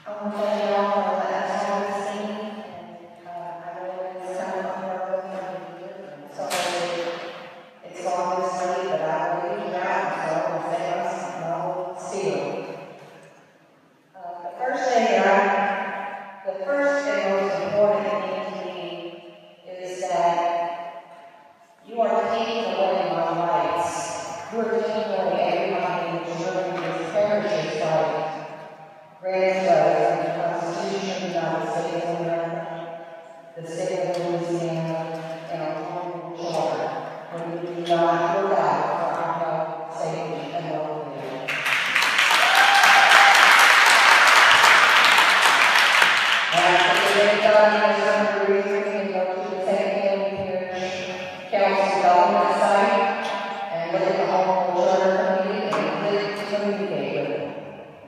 I want to thank you all for letting us have this scene, and I know it's kind of unheard of here, so it's gone this way, but I will leave you out, so I will say us, and I will steal. The first and most important thing to me is that you are taking away my rights. You are taking away everybody in the children's parishes right. Granted, the Constitution of the United States of America, the state of Louisiana, and our home charter, when we do not look out for our health, safety, and welfare. Some reason we can go to the Tammany Parish Council government site and look at the home charter committee and communicate with them.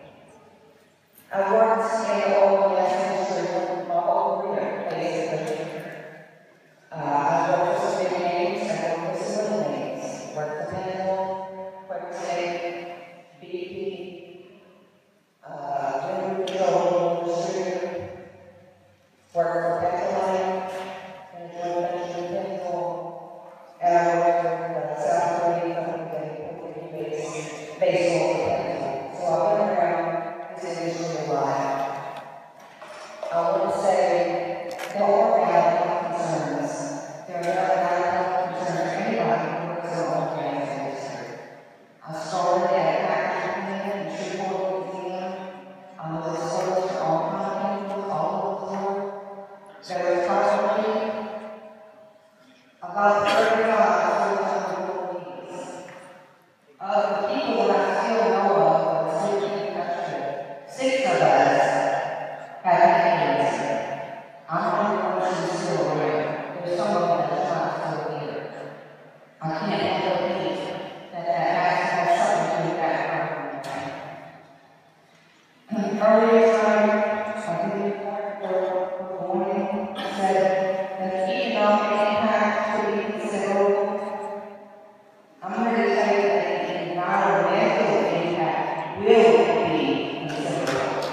I worked in the oil and gas industry my whole career, basically. I worked for some big names, I worked for some little names. Worked for Pinnacle, Quick State, BP, General Control Industry, worked for Petroline, and a joint venture in Pinnacle, and I worked for South Korea company based on Pinnacle. So I've been around this industry a while. I want to say there are valid concerns. There are valid concerns for anybody who works in the oil and gas industry. I started at packaging and Shreveport, Louisiana. I was exposed to all kinds of chemicals all over the world. There was approximately about 35 full-time employees. Of the people that I still know of in the sleeping industry, 6 of us have cancer. I'm the only person who's still around. There's some of them that's not still here. I can't believe that has something to do with that problem. Earlier tonight, I did a report for the morning said that the economic impact could be considerable. I'm going to tell you that the environmental impact will be considerable.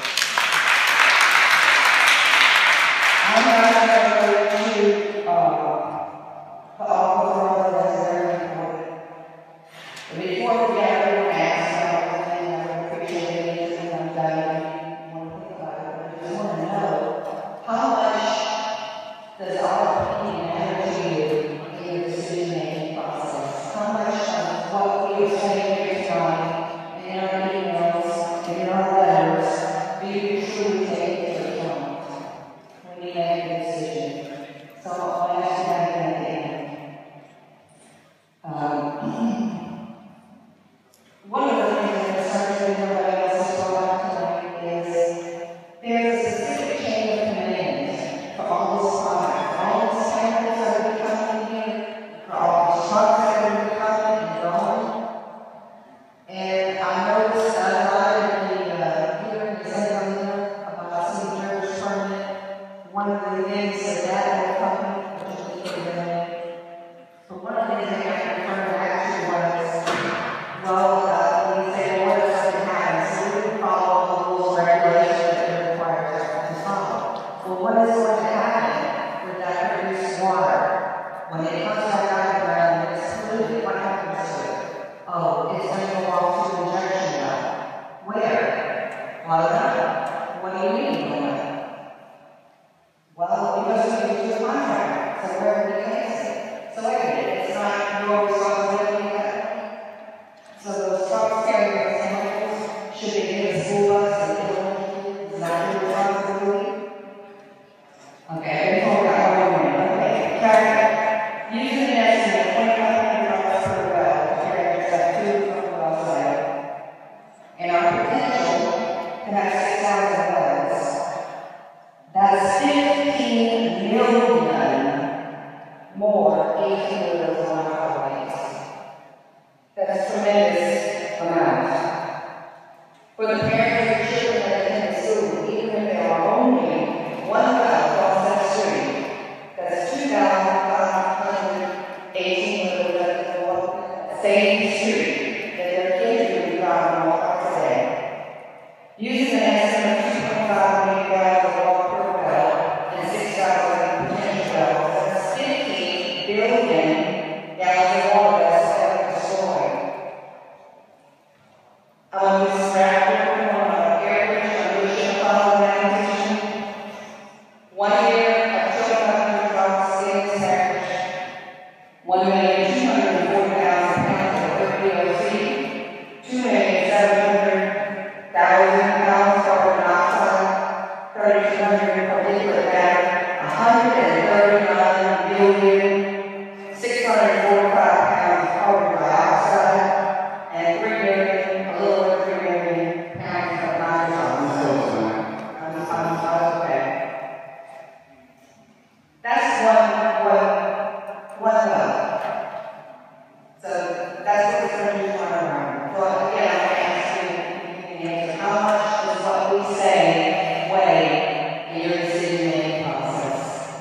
I'm not going to offer that's very important. But before we get everyone asked everything, I appreciate it, and I'm glad you want to think about it. But I just want to know how much does our opinion matter to you in your decision-making process? How much of what we are saying here tonight, in our emails, in our letters, do you truly take into account when you make a decision? So I'll ask you that again at the end. One of the things that certainly nobody else has brought up tonight is there's a specific chain of command for all this product, for all these samples that are becoming here, for all these trucks that are becoming and going. And I noticed a lot of the hearings about some church permit. One of the things that company, which is but one of the things they got confirmed actually was, well, when you say what doesn't happen, so we can follow the rules and regulations that they're required to follow. Well, what is going to happen with that produced water? When it comes back out of the ground and it's polluted, what happens to it? Oh, it's going to go off to the injection well. Where? Well, I don't know. What do you mean, where? Well, because we need to do a contract, so where do we place it? So wait a minute, it's not your responsibility yet. So those trucks carrying those chemicals, should they get a school bus and it's not your responsibility? Okay, before I go on. Okay, carry. Using an estimate of $2,500 per well to carry your stuff to and from the well site, and our potential to have 6,000 wells. That's 15 million more 18 wheels on our highways. That's a tremendous amount. For the parents This raptor on average evolution follow meditation. 1 year of 2,500 drops in this average. 1,240,000 pounds of VOC. 2,700,000 pounds of carbon dioxide. 3,200 particulate matter. 139 million. 645 pounds of carbon dioxide. And 3 million, a little over 3 million pounds of nitrogen. I'm okay. That's one level. So that's what we're going to do tomorrow. So again, I'm going to ask you, how much does what we say weigh in your decision-making process?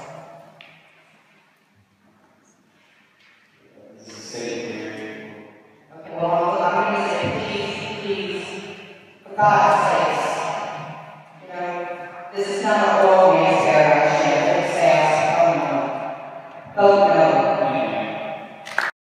This is statement. Okay, well, I'm going to say, please, for God's sake, this is not a